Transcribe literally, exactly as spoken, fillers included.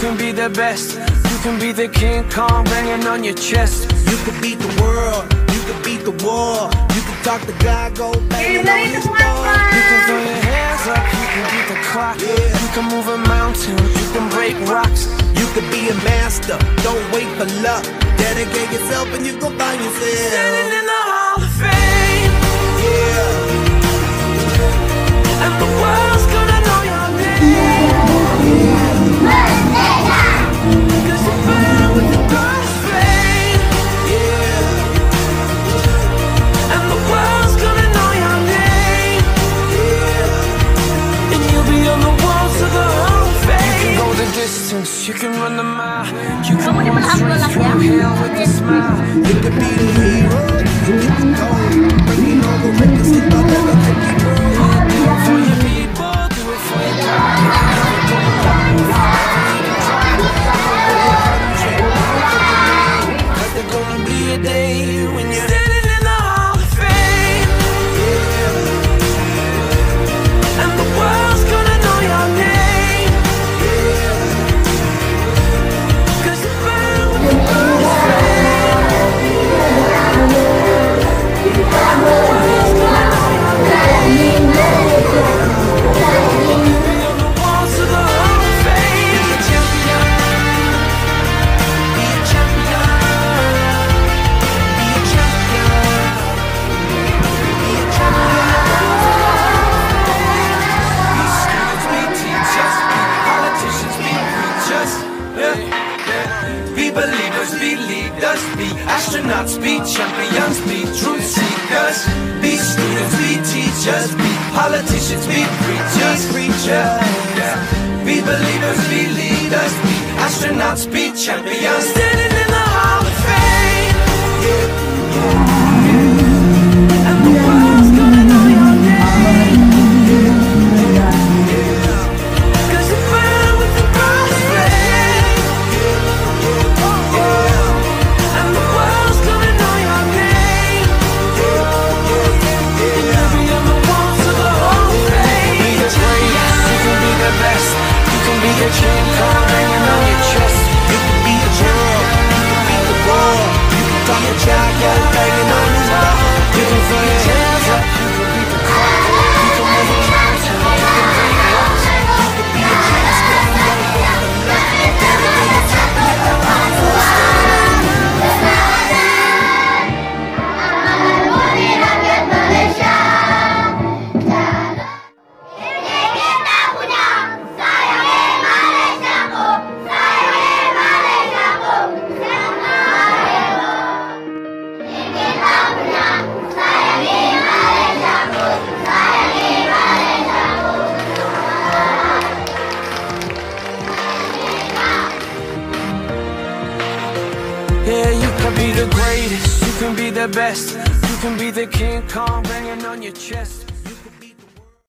can be the best. You can be the King Kong banging on your chest. You can beat the world, you can beat the war. You can talk to God, go banging on his door. You can throw your hands up, you can beat the clock. Yeah. You can move a mountain, you can break rocks. You can be a master, don't wait for luck. Dedicate yourself and you gon' find yourself Standing in the Hall of Fame. Yeah. And the world's gonna know your name. Cause you burn with the greatest flame. Yeah. And the world's gonna know your name. Yeah. And you'll be on the walls of the Hall of Fame. You can go the distance, you can run the mile. You can walk straight through hell with a smile. You can be the hero, you get the gold. Bringing all the records, you thought that I could keep rolling. Do it for your people, do it for your God. Cause there's gonna be a day when you're standing in the Hall of Fame. Yeah. And the world's gonna know your name. Yeah. Cause you burn with the greatest flame. And the world's gonna know your name. Be on the walls of the Hall of Fame. Be a champion. Be a champion. Be a champion. Be a champion. Be students, be teachers, be politicians, be preachers. Yeah, yeah. Be believers, be leaders, be astronauts, be champions, be truth seekers. Be students, be teachers, be politicians, be preachers, preachers. Yeah. Be believers, be leaders, be astronauts, be champions. Standing in the Hall of Fame. Yeah. And the world's gonna know your name. Cause you burn with the brightest flame. And the world's gonna know your name. And you'll be on the walls of the Hall of Fame. You can be the greatest, you can be the best. You can be the King Kong hanging on your chest. You can be the world, you can beat the war. You can talk to God, go banging on his door. You can throw your hands up, you can beat the clock. You can move a mountain, you can break rocks. You can be a master, don't wait for luck. Dedicate yourself and you gon' find Yeah, you can be the greatest, you can be the best. You can be the King Kong banging on your chest.